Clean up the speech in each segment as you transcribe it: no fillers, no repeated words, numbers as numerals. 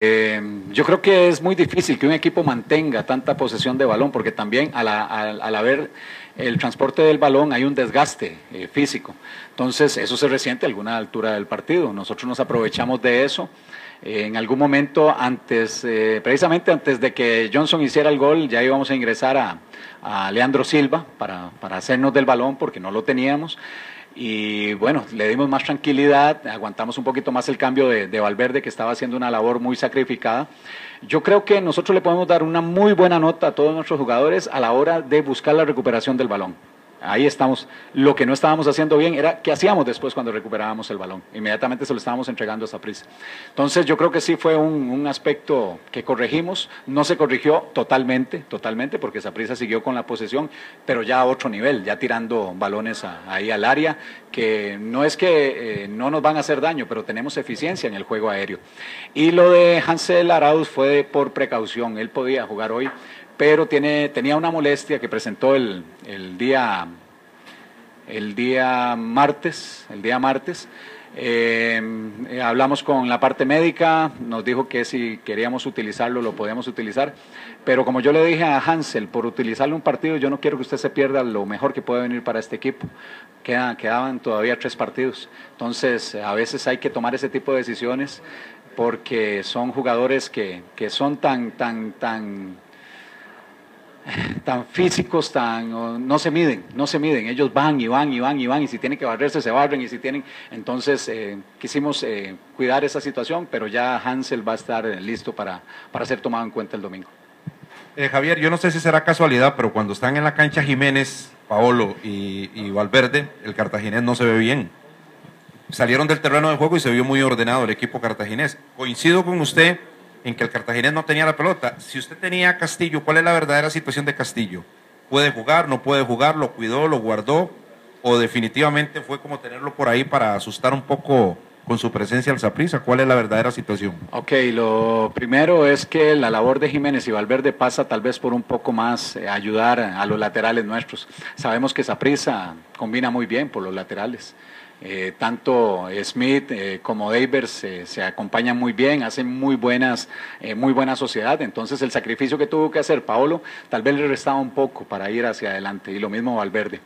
Yo creo que es muy difícil que un equipo mantenga tanta posesión de balón, porque también al haber el transporte del balón hay un desgaste físico. Entonces, eso se resiente a alguna altura del partido. Nosotros nos aprovechamos de eso. En algún momento, precisamente antes de que Johnson hiciera el gol, ya íbamos a ingresar a Leandro Silva para hacernos del balón, porque no lo teníamos. Y bueno, le dimos más tranquilidad, aguantamos un poquito más el cambio de Valverde, que estaba haciendo una labor muy sacrificada. Yo creo que nosotros le podemos dar una muy buena nota a todos nuestros jugadores a la hora de buscar la recuperación del balón. Ahí estamos. Lo que no estábamos haciendo bien era qué hacíamos después cuando recuperábamos el balón. Inmediatamente se lo estábamos entregando a Saprissa. Entonces yo creo que sí fue un aspecto que corregimos. No se corrigió totalmente, porque Saprissa siguió con la posesión, pero ya a otro nivel, ya tirando balones ahí al área, que no es que no nos van a hacer daño, pero tenemos eficiencia en el juego aéreo. Y lo de Hansel Arauz fue por precaución. Él podía jugar hoy, pero tenía una molestia que presentó el día martes. Hablamos con la parte médica, nos dijo que si queríamos utilizarlo lo podíamos utilizar, pero como yo le dije a Hansel, por utilizarlo un partido, yo no quiero que usted se pierda lo mejor que puede venir para este equipo. Quedaban todavía 3 partidos, entonces a veces hay que tomar ese tipo de decisiones, porque son jugadores que son tan físicos, no se miden, ellos van, y si tienen que barrerse, se barren, entonces quisimos cuidar esa situación, pero ya Hansel va a estar listo para ser tomado en cuenta el domingo. Javier, yo no sé si será casualidad, pero cuando están en la cancha Jiménez, Paolo y Valverde, el cartaginés no se ve bien. Salieron del terreno de juego y se vio muy ordenado el equipo cartaginés. Coincido con usted en que el cartaginés no tenía la pelota. Si usted tenía a Castillo, ¿cuál es la verdadera situación de Castillo? ¿Puede jugar, no puede jugar, lo cuidó, lo guardó, o definitivamente fue como tenerlo por ahí para asustar un poco con su presencia al Saprissa? ¿Cuál es la verdadera situación? Ok, lo primero es que la labor de Jiménez y Valverde pasa tal vez por un poco más ayudar a los laterales nuestros. Sabemos que Saprissa combina muy bien por los laterales. Tanto Smith como Davers se acompañan muy bien, hacen muy buena sociedad. Entonces el sacrificio que tuvo que hacer Paolo tal vez le restaba un poco para ir hacia adelante, y lo mismo Valverde.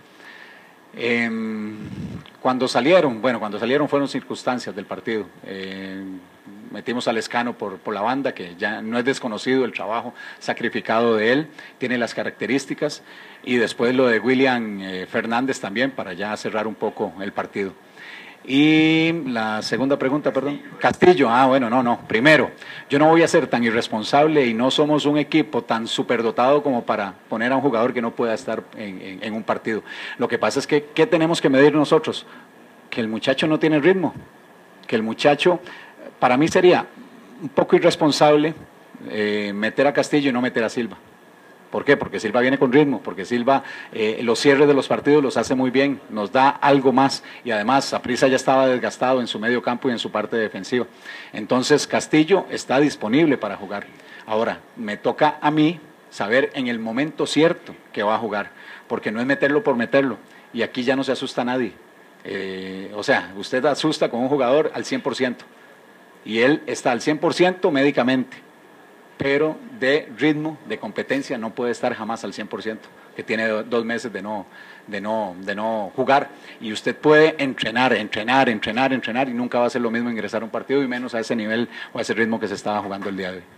Cuando salieron fueron circunstancias del partido. Metimos a Lescano por la banda, que ya no es desconocido el trabajo sacrificado de él, tiene las características, y después lo de William Fernández también, para ya cerrar un poco el partido. Y la segunda pregunta, perdón. Castillo, no. Primero, yo no voy a ser tan irresponsable, y no somos un equipo tan superdotado como para poner a un jugador que no pueda estar en un partido. Lo que pasa es que, ¿qué tenemos que medir nosotros? Que el muchacho no tiene ritmo, que el muchacho, para mí sería un poco irresponsable meter a Castillo y no meter a Silva. ¿Por qué? Porque Silva viene con ritmo, porque Silva los cierres de los partidos los hace muy bien, nos da algo más, y además Saprissa ya estaba desgastado en su medio campo y en su parte defensiva. Entonces Castillo está disponible para jugar. Ahora, me toca a mí saber en el momento cierto que va a jugar, porque no es meterlo por meterlo, y aquí ya no se asusta a nadie. Usted asusta con un jugador al 100%, y él está al 100% médicamente, pero de ritmo, de competencia, no puede estar jamás al 100%, que tiene 2 meses de no jugar, y usted puede entrenar, y nunca va a ser lo mismo ingresar a un partido, y menos a ese nivel o a ese ritmo que se estaba jugando el día de hoy.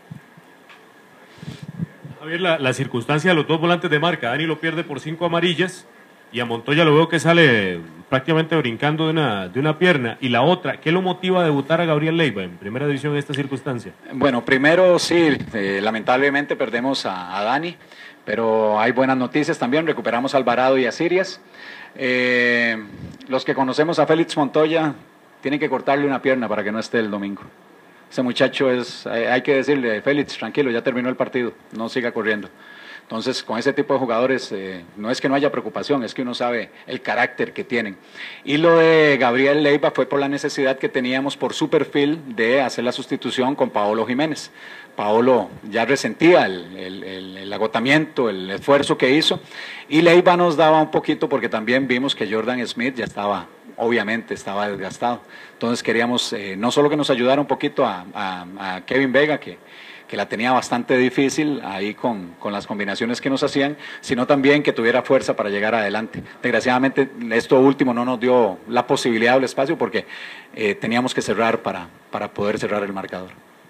Javier, la circunstancia de los 2 volantes de marca, Dani lo pierde por 5 amarillas, y a Montoya lo veo que sale prácticamente brincando de una pierna. Y la otra, ¿qué lo motiva a debutar a Gabriel Leiva en primera división en esta circunstancia? Bueno, primero sí, lamentablemente perdemos a Dani, pero hay buenas noticias también, recuperamos a Alvarado y a Sirias. Los que conocemos a Félix Montoya tienen que cortarle una pierna para que no esté el domingo. Ese muchacho hay que decirle, Félix, tranquilo, ya terminó el partido, no siga corriendo. Entonces, con ese tipo de jugadores, no es que no haya preocupación, es que uno sabe el carácter que tienen. Y lo de Gabriel Leiva fue por la necesidad que teníamos por su perfil de hacer la sustitución con Paolo Jiménez. Paolo ya resentía el agotamiento, el esfuerzo que hizo, y Leiva nos daba un poquito porque también vimos que Jordan Smith ya estaba, obviamente, estaba desgastado. Entonces queríamos no solo que nos ayudara un poquito a Kevin Vega, que la tenía bastante difícil ahí con las combinaciones que nos hacían, sino también que tuviera fuerza para llegar adelante. Desgraciadamente, esto último no nos dio la posibilidad o el espacio porque teníamos que cerrar para poder cerrar el marcador.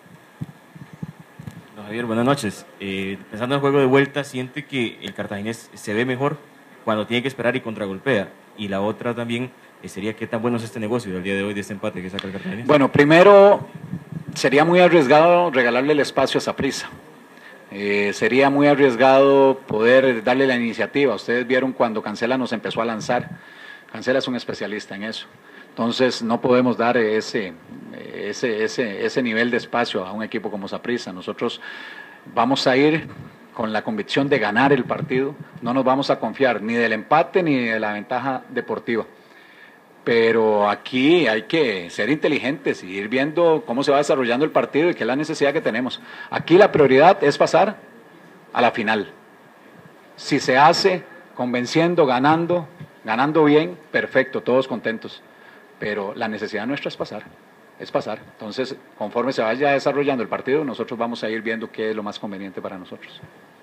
Javier, buenas noches. Pensando en el juego de vuelta, ¿siente que el cartaginés se ve mejor cuando tiene que esperar y contragolpea? Y la otra también sería, ¿qué tan bueno es este negocio el día de hoy de este empate que saca el cartaginés? Bueno, primero, sería muy arriesgado regalarle el espacio a Saprissa. Sería muy arriesgado poder darle la iniciativa. Ustedes vieron cuando Cancela nos empezó a lanzar. Cancela es un especialista en eso. Entonces no podemos dar ese nivel de espacio a un equipo como Saprissa. Nosotros vamos a ir con la convicción de ganar el partido. No nos vamos a confiar ni del empate ni de la ventaja deportiva. Pero aquí hay que ser inteligentes y ir viendo cómo se va desarrollando el partido y qué es la necesidad que tenemos. Aquí la prioridad es pasar a la final. Si se hace convenciendo, ganando bien, perfecto, todos contentos. Pero la necesidad nuestra es pasar. Entonces, conforme se vaya desarrollando el partido, nosotros vamos a ir viendo qué es lo más conveniente para nosotros.